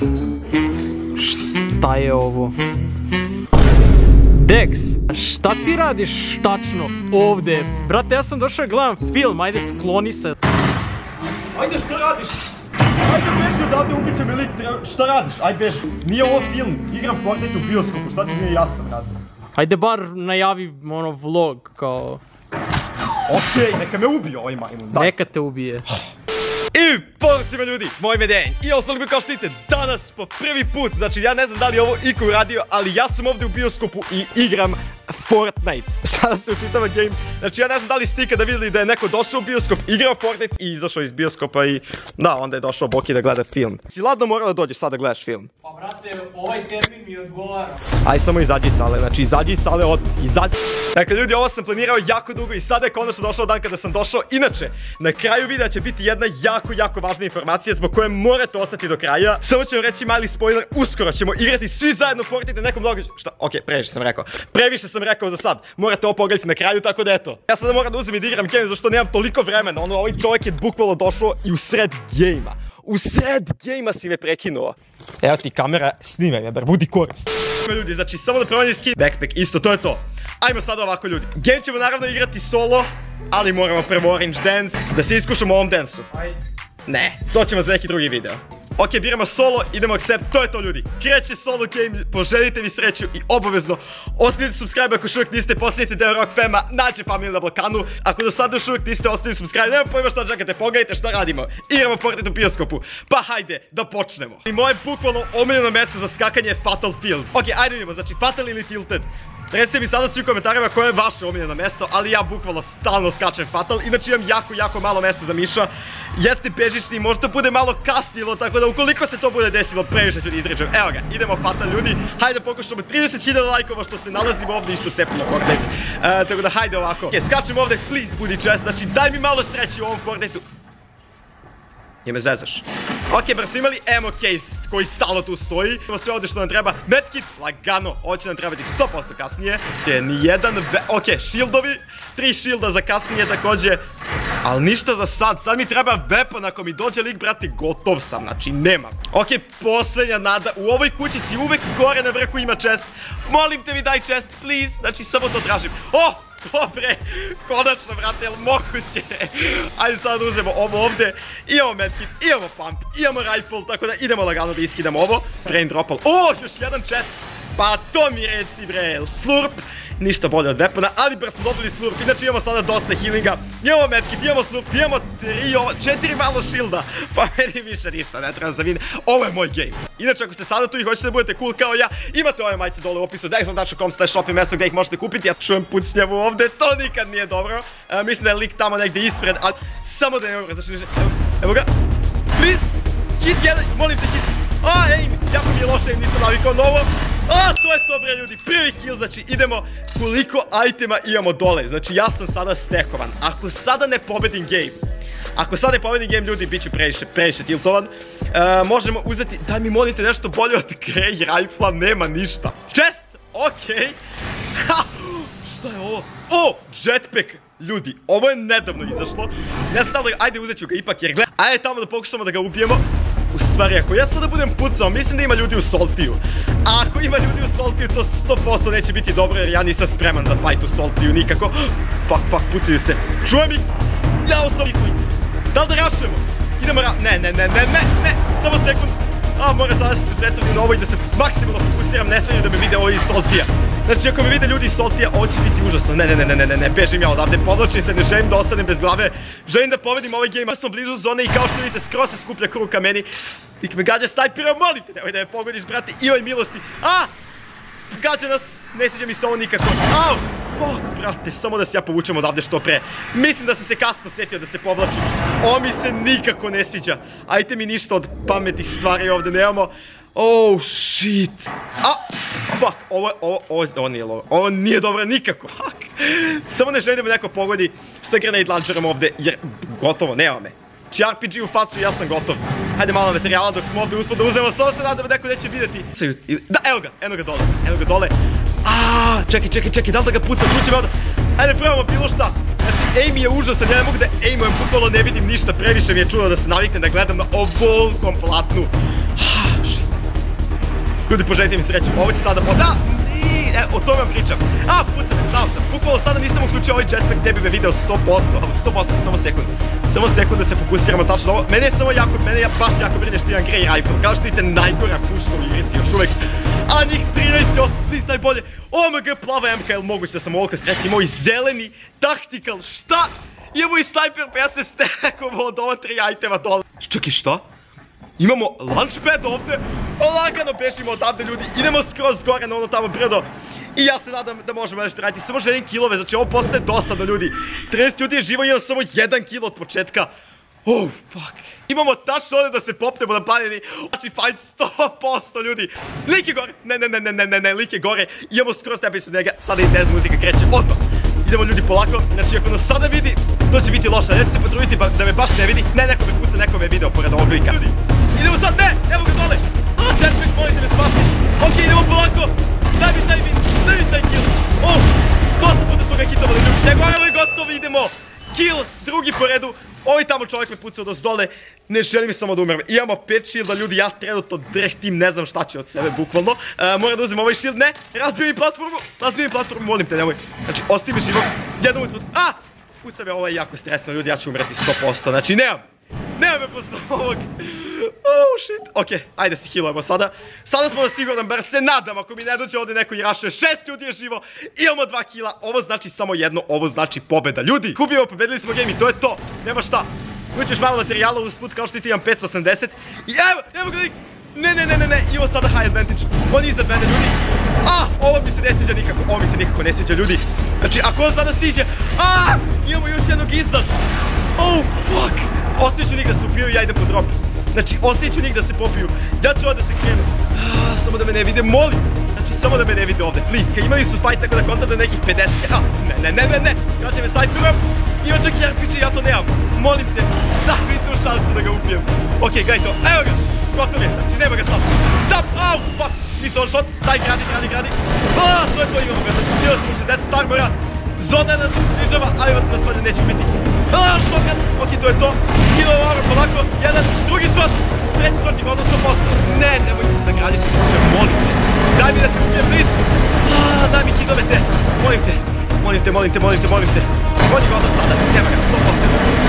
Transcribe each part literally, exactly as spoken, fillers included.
Šta je ovo? Dex, šta ti radiš tačno ovde? Brate, ja sam došao da gledam film, ajde skloni se. Ajde, šta radiš? Ajde beži odavde, ubiće me lik, šta radiš? Ajde beži. Nije ovo film, igram Fortnite u bioskopu, šta ti nije jasno, brate? Ajde bar najavi ono vlog kao... Okej, neka me ubije ovaj majmun, daj se. Neka te ubije. I pozdrav svima ljudi, moj ime je Dejan i ostalo kao što vidite danas po prvi put, znači ja ne znam da li je ovo iko uradio, ali ja sam ovdje u bioskopu i igram Fortnite. Sada se učitava game, znači ja ne znam da li ste ikada vidjeli da je neko došao u bioskop, igrao Fortnite i izašao iz bioskopa i da, onda je došao Boki da gleda film. Si ladno morao da dođeš sad da gledaš film? Pa brate, ovaj termin mi odgovara. Aj samo izađi iz sale, znači izađi iz sale odmah, izađi. Dakle ljudi, ovo sam planirao jako dugo i sada je konačno došao dan kada sam došao. Inače, na kraju videa će biti jedna jako, jako važna informacija zbog koje morate ostati do kraja. Samo ću vam reći mali spoiler, uskoro ćemo igrati svi zajedno Fortnite na nekom događaju. Šta? Okej, previše sam rekao. Previše sam rekao za sad. Morate ovo pogledati na kraju, tako da eto. Ja sada moram da uzem i da igram game zašto nemam toliko vremena. Ono, ovaj čovjek je bukvalno došao i u sred gejma. U sred gejma si me prekinuo. Evo ti kamera, snimaj me, bar budi korist. Ljudi, znači samo da promijenim skin, backpack, isto, to je to. Ajmo sada ovako ljudi. Game ćemo naravno igrati solo, ali moramo prvo orange dance, da se iskušamo u ovom dansu. Ne, to ćemo za neki drugi video. Ok, biramo solo, idemo accept, to je to ljudi. Kreće solo game, poželite mi sreću i obavezno ostavite subscribe ako još uvijek niste, postanite deo Rock Fama, nađe familiju na Balkanu. Ako do sada još uvijek niste ostavili subscribe, nema pojma šta čekate, pogledajte šta radimo. Igramo Fortnite u bioskopu, pa hajde da počnemo. I moje bukvalno omiljeno mjesto za skakanje je Fatal Field. Ok, ajde idemo, znači Fatal ili Tilted. Recite mi sada svi u komentarima koje je vaše omiljeno mjesto, ali ja bukvalno stalno skačem Fatal, inače imam jako, jako malo mjesta za Miša. Jeste bežični, možda bude malo kasnilo, tako da ukoliko se to bude desilo, previše ću da izređem. Evo ga, idemo Fatal ljudi, hajde pokušamo trideset hiljada lajkova što se nalazimo ovdje isto cepimo Fortnite. Uh, tako da hajde ovako. Ok, skačem ovdje, please budi čest, znači daj mi malo sreći u ovom Fortniteu. Je me zezaš. Ok, bar smo imali ammo case koji stalno tu stoji. Imamo sve ovdje što nam treba. Medkit, lagano, ovo će nam trebati sto posto kasnije. Nijedan, ok, shieldovi, tri shielda za kasnije također. Ali ništa za sad, sad mi treba weapon, ako mi dođe lik, brate, gotov sam, znači nema. Ok, posljednja nada, u ovoj kućici uvek gore na vrhu ima chest. Molim te mi daj chest, please, znači samo to tražim. Oh! Dobre, konačno brate, jel moguće? Ajde sad uzmemo ovo ovdje. Imamo medkit, imamo pump, imamo rifle, tako da idemo lagano da iskidamo ovo. Brain dropal, o, još jedan chest. Pa to mi reci bre, slurp. Ništa bolje od weapona, ali bar smo dobili slurp, inače imamo sada dosta healinga. Imamo medkit, imamo slurp, imamo tri, četiri malo shielda. Pa meni više ništa, ne treba za vine. Ovo je moj game. Inače ako ste sada tu i hoćete da budete cool kao ja, imate ove majice dole u opisu dexon tačka com slash shop i mjesto gdje ih možete kupiti. Ja čujem pucnjavu ovdje, to nikad nije dobro. uh, Mislim da je lik tamo negdje ispred, ali samo da ne dobro, znači evo, evo ga. Please, hit jedan, molim te hit. A, ej, jako mi je loše, nisam navikao novo. A, to je to bre ljudi, prvi kill, znači idemo koliko itema imamo dole. Znači ja sam sada stekovan, ako sada ne pobedim game, ako sada ne pobedim game ljudi, bit ću previše, previše tiltovan. uh, Možemo uzeti, daj mi molite nešto bolje od Grey Rifle-a, nema ništa. Chest, okej. Ha, šta je ovo? O, jetpack. Ljudi, ovo je nedavno izašlo. Ne znam da li, ajde uzet ću ga ipak jer gled. Ajde tamo da pokušamo da ga ubijemo. U stvari, ako ja sada budem pucao, mislim da ima ljudi u Saltiju. A ako ima ljudi u Saltiju, to sto posto neće biti dobro jer ja nisam spreman za fight u Saltiju nikako. Fuck, fuck, pucaju se. Čujem ih. Jao sam ih. Da li da rašujemo? Idemo ra... Ne, ne, ne, ne, ne, ne. Samo sekund. A, mora sada se susretati na ovo i da se maksimalno fokusiram, ne smijem da me vide ovo iz Saltija. Znači ako me vide ljudi iz Saltija, ovo će biti užasno. Ne, ne, ne, ne, ne, ne, bežim ja odavde, podločim se, ne želim da ostanem bez glave. Želim da povedim ovaj game, smo blizu zone i kao što vidite skroz se skuplja krug ka meni. Nik me gađa snajpira, molim te, nemoj da me pogodiš brate, imaj milosti. A! Gađa nas, ne sviđa mi se ovo nikako. Au! Fuck, brate, samo da se ja povučem odavde što pre. Mislim da sam se kasno sjetio da se povlačim. Ovo mi se nikako ne sviđa. Ajte mi ništa od pametnih stvari ovdje nemamo. Oh shit. A, fuck, ovo, ovo, ovo, ovo nije lovo. Ovo nije dobro nikako, fuck. Samo ne želim da me neko pogodi sa grenade launcherom ovdje, jer gotovo, nema me. Či R P G u facu i ja sam gotov. Hajde malo materijala dok smo ovdje uspod da uzmemo, samo se nadam da neko neće vidjeti. Da, evo ga, eno ga dole, eno ga dole. Aaaa, čekaj, čekaj, čekaj, da li da ga pucam, čućem ovdje. Hajde, probamo bilo šta. Znači, aim je užasan, ja ne mogu da aimujem, bukvalno ne vidim ništa, previše mi je čudo da se naviknem da gledam na ovolkom platnu. Ljudi, poželite mi sreću, ovo će sada po... Da! E, o tome vam pričam. A, pucam, znao sam. Bukvalno sada nisam uključio ovaj jetpack, ne bi me video sto posto. sto posto, samo sekund. Samo sekund da se fokusiramo tačno ovo. Mene je samo jako, mene je baš jako brine što imam Grey Rifle. Kao što vidite, najgora puška u igrici još uvek. A njih trinaest, osamnaest najbolje. O M G, plava M K, jel moguće da sam ovolika sreća imao i zeleni tactical, šta? Imamo i sniper, pa ja se stekam od ova tri itema dole. Čekaj, šta? Imamo launchpad ovde, lagano bežimo odavde ljudi, idemo skroz gore na ono tamo brdo. I ja se nadam da možemo nešto raditi, samo želim kilove, znači ovo postaje dosadno ljudi. trinaest ljudi je živo, imam samo jedan kilo od početka. Oh, fuck. Imamo tačno ovdje da se popnemo na planini. Znači, fight sto posto ljudi. Lik je gore, ne, ne, ne, ne, ne, ne, lik je gore. Imamo skroz stepenicu od njega, sada i tez muzika kreće, odmah. Idemo ljudi polako, znači ako nas sada vidi, to će biti loša, neću se potruditi da me baš ne vidi. Ne, neko me puca, neko me video pored ovog lika. Ljudi, idemo sad, ne, evo ga dole. A, jetpack, molite me spasi. Ok, idemo polako. Daj mi taj win, daj mi taj kill. Oh, dosta puta smo ga hitovali ljudi, ne moramo i gotovo, idemo. Kill, drugi po redu. Ovaj tamo čovjek me pucao do zdole. Ne želim samo da umrem. Imamo pet shielda ljudi, ja trenutno drehtim, ne znam šta ću od sebe, bukvalno. Moram da uzem ovaj shield, ne, razbio mi platformu, razbio mi platformu, molim te, nemoj. Znači, ostavi me živog, jednom utvrdu, a! Pucam je, ovo je jako stresno ljudi, ja ću umreti sto posto, znači nemam. Nemam me posle ovog. Oh shit, okej, ajde se healujemo sada. Sada smo na sigurnom, bar se nadam, ako mi ne dođe ovdje neko i rašuje, šest ljudi je živo, imamo dva kila, ovo znači samo jedno, ovo znači pobjeda. Ljudi, kubimo, pobedili smo game i to je to, nema šta. Ućeš malo materijala usput, kao što ti imam petsto osamdeset. I evo, evo ga lik, ne, ne, ne, ne, ne, imamo sada high advantage, on iznad mene ljudi. A, ovo mi se ne sviđa nikako, ovo mi se nikako ne sviđa ljudi. Znači, ako on sada stiže, a, imamo još jednog iznad. Oh, fuck, ostavit ću njih da se upiju i ja idem po drop. Znači, ostavit ću njih da se popiju, ja ću ovdje da se krenu. A, samo da me ne vide, molim. Znači, samo da me ne vide ovdje, please. Kad imali su fight tako da kontam da nekih pedeset. A, ne, ne, ne, ne, ne, kaže me snajperom. Ima čak i R P G, ja to nemam. Molim te, da mi tu šansu da ga upijem. Okej, gledaj to, evo ga, gotov je, znači nema ga sad. Stop, au, fuck, nisam on shot, daj, gradi, gradi, gradi. Aaa, to je to, imamo ga, znači stigao smo šezdeset Starbora. Zona nas prižava, ali vas nas ovdje neće biti. Aaa, shotgun, okej, to je to. Kilo ovako, polako, jedan, drugi shot, treći shot i godno sto posto. Ne, nemoj se zagraditi, slušaj, molim te. Daj mi da se upijem, please. Aaa, daj mi hitove te, molim te. Molim te, molim te, molim te, molim te. Godi ga odnos sada, nema ga, sto posto.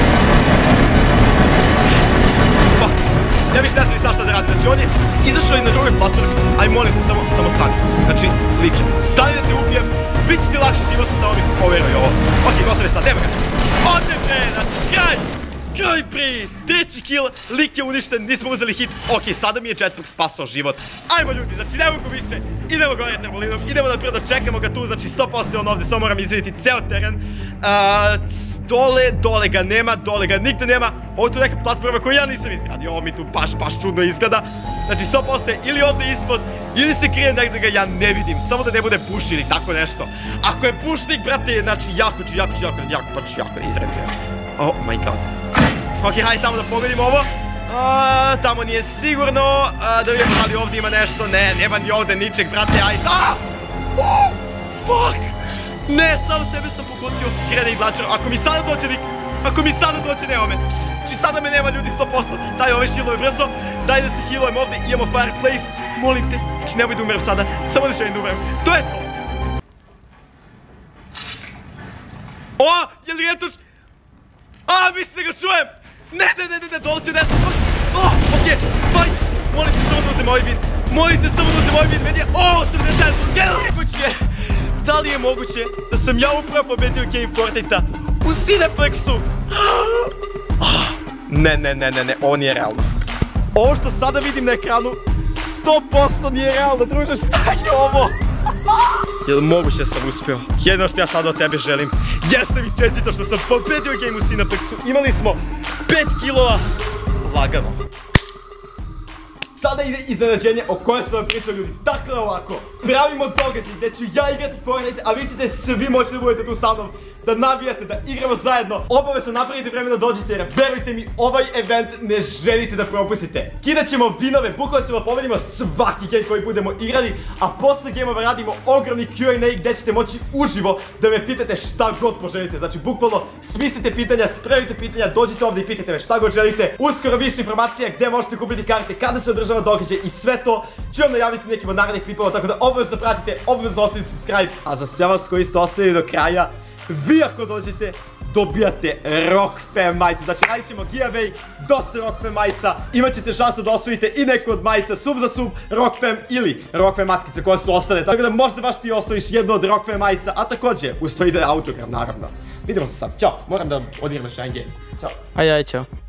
Ja više ne znam ni sad šta da radim, znači on je izašao i na drugoj platformi, aj molim te, samo, samo stani. Znači, liče, stani da te ubijem, bit će ti lakši život, samo mi poveruj ovo. Ok, gotovo je sad, nema ga. Ode bre, znači, kraj! Kraj pri, treći kill, lik je uništen, nismo uzeli hit. Ok, sada mi je jetpack spasao život. Ajmo ljudi, znači ne mogu više, idemo gore trampolinom, idemo da prvo čekamo ga tu, znači sto posto je on ovdje, samo moram izvidjeti ceo teren. Dole, dole ga nema, dole ga nigde nema. Ovo je tu neka platforma koju ja nisam izgradio, ovo mi tu baš, baš čudno izgleda. Znači sto posto je ili ovdje ispod, ili se krije negdje ga ja ne vidim, samo da ne bude push ili tako nešto. Ako je pushnik, brate, znači jako ću, jako ću, jako, jako, pa ću jako da izredim. Oh my god. Ok, hajde tamo da pogodimo ovo. A, tamo nije sigurno. A, da vidimo da li ovdje ima nešto. Ne, nema ni ovdje ničeg, brate, ajde. A! Oh, fuck! Ne, sam sebe sam pogodio grenade launcher. Ako mi sada dođe lik, ako mi sada dođe, nema me. Znači sada me nema ljudi sto posto. Daj ove shieldove brzo. Daj da se healujem ovdje, imamo fireplace. Molim te, znači nemoj da umerem sada. Samo da želim da umerem. To je to. O, je li retoč? A, mislim da ga čujem! Ne, ne, ne, ne, ne, dolazi od desno. Oh, okej, fajn. Molim te samo da uzem ovaj win. Molim te samo da uzem ovaj win. Meni je, o, osamdeset. Je li moguće? Da li je moguće da sam ja upravo pobedio Game Fortnite-a u Cineplexu? Ne, ne, ne, ne, ne, ovo nije realno. Ovo što sada vidim na ekranu, sto posto nije realno, druže, šta je ovo? Jel moguće da sam uspio? Jedno što ja sada od tebe želim, jeste mi čestito što sam pobedio game u Cineplexu. Imali smo pet kilova. Lagano. Sada ide iznenađenje o kojem sam vam pričao ljudi. Dakle ovako, pravimo događaj gdje ću ja igrati Fortnite, a vi ćete svi moći da budete tu sa mnom. da navijate, da igramo zajedno. Obavezno napravite vremena dođite jer verujte mi, ovaj event ne želite da propustite. Kidat ćemo vinove, bukvalno ćemo povedimo svaki game koji budemo igrali, a posle gameova radimo ogromni Q and A gdje ćete moći uživo da me pitate šta god poželite. Znači bukvalno smislite pitanja, spremite pitanja, dođite ovdje i pitajte me šta god želite. Uskoro više informacija gdje možete kupiti karte, kada se održava događaj i sve to ću vam najaviti nekim od narednih klipova, tako da obavezno pratite, obavezno ostavite subscribe. A za sve vas koji ste ostali do kraja, vi ako dođete, dobijate Rockfam majicu. Znači radit ćemo giveaway, dosta Rockfam majica, imat ćete šansu da osvojite i neku od majica, sub za sub, Rockfam ili Rockfam maskice koje su ostale. Tako da možda baš ti osvojiš jednu od Rockfam majica, a također uz to ide autogram naravno. Vidimo se sad, ćao, moram da odigram još jedan game. Ćao. Aj, aj, ćao.